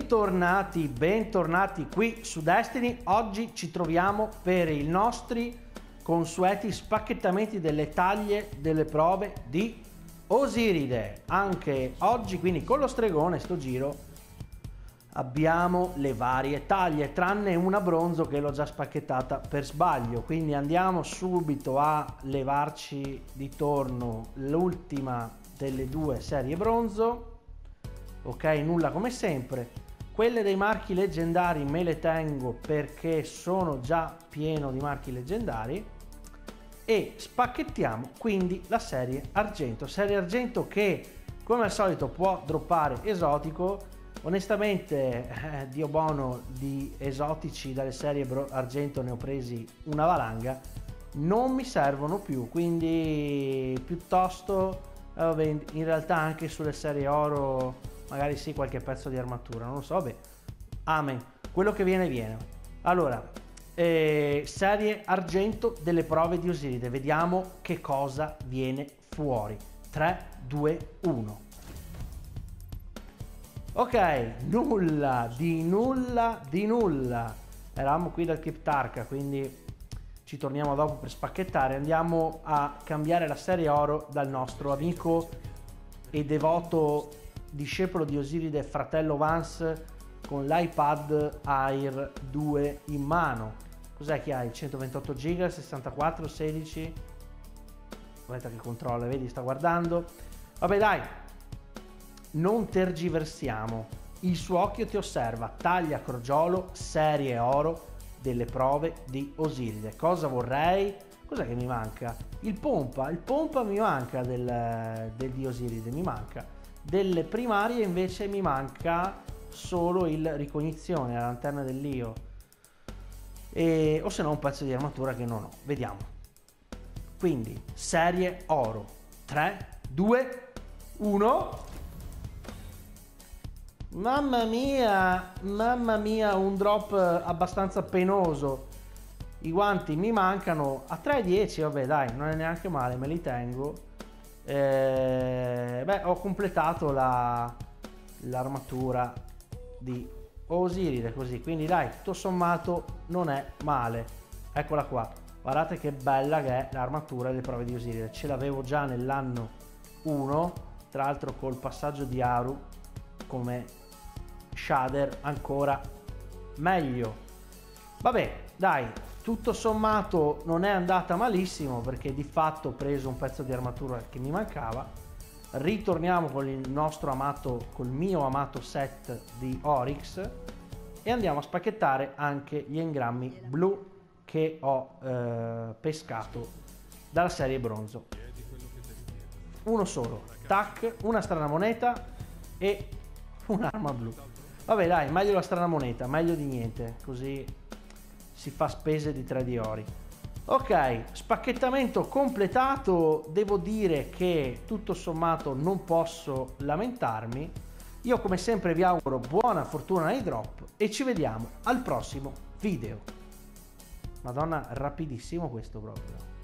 Bentornati, bentornati qui su Destiny. Oggi ci troviamo per i nostri consueti spacchettamenti delle taglie delle prove di Osiride. Anche oggi, quindi con lo stregone, sto giro, abbiamo le varie taglie, tranne una bronzo che l'ho già spacchettata per sbaglio. Quindi andiamo subito a levarci di torno l'ultima delle due serie bronzo. Ok, nulla come sempre. Quelle dei marchi leggendari me le tengo perché sono già pieno di marchi leggendari. E spacchettiamo quindi la serie argento che come al solito può droppare esotico. Onestamente Dio buono, di esotici dalle serie argento ne ho presi una valanga, non mi servono più, quindi piuttosto in realtà anche sulle serie oro magari sì, qualche pezzo di armatura, non lo so, vabbè, amen, quello che viene viene. Allora, serie argento delle prove di Osiride, vediamo che cosa viene fuori. 3, 2, 1. Ok, nulla di nulla di nulla. Eravamo qui dal Kiptarka, quindi ci torniamo dopo per spacchettare. Andiamo a cambiare la serie oro dal nostro amico e devoto discepolo di Osiride, fratello Vance, con l'iPad Air 2 in mano. Cos'è che hai? 128 giga, 64, 16. Aspetta che controlla, vedi, sta guardando. Vabbè dai, non tergiversiamo. Il suo occhio ti osserva. Taglia crogiolo, serie oro delle prove di Osiride. Cosa vorrei? Cos'è che mi manca? Il pompa mi manca del di Osiride, mi manca. Delle primarie invece mi manca solo il ricognizione, la lanterna dell'Io, o se no un pezzo di armatura che non ho. Vediamo. Quindi serie oro. 3, 2, 1. Mamma mia, un drop abbastanza penoso. I guanti mi mancano a 3,10, vabbè dai, non è neanche male, me li tengo. Beh, ho completato l'armatura di Osiride così, quindi dai, tutto sommato non è male. Eccola qua, guardate che bella che è l'armatura delle prove di Osiride. Ce l'avevo già nell'anno 1, tra l'altro col passaggio di Aru come shader, ancora meglio. Vabbè dai, tutto sommato non è andata malissimo, perché di fatto ho preso un pezzo di armatura che mi mancava. Ritorniamo con il nostro amato, col mio amato set di Oryx, e andiamo a spacchettare anche gli engrammi blu che ho pescato dalla serie bronzo. Uno solo, tac, una strana moneta e un'arma blu. Vabbè dai, meglio la strana moneta, meglio di niente, così si fa spese di 3 di ori. Ok, spacchettamento completato. Devo dire che tutto sommato non posso lamentarmi. Io come sempre vi auguro buona fortuna nei drop e ci vediamo al prossimo video. Madonna, rapidissimo questo proprio.